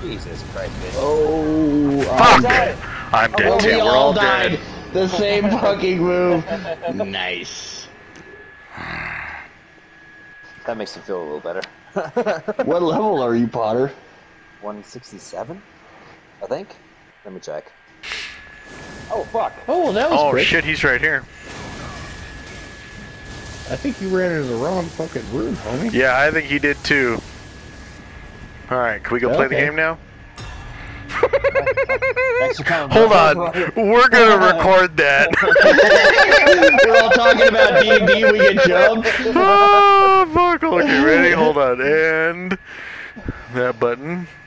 Jesus Christ, bitch. Oh, Fuck! I'm dead too. we We're all all died. dead. The same fucking move. Nice. That makes me feel a little better. What level are you, Potter? 167, I think. Let me check. Oh fuck! Oh, that was Oh quick. shit, he's right here. I think you ran into the wrong fucking room, homie. Yeah, I think he did too. Alright, can we go play the game now? Thanks for coming. Hold on, we're gonna record that. We're all talking about D&D, we get jumped. Oh, fuck. Okay, ready? Hold on. And that button.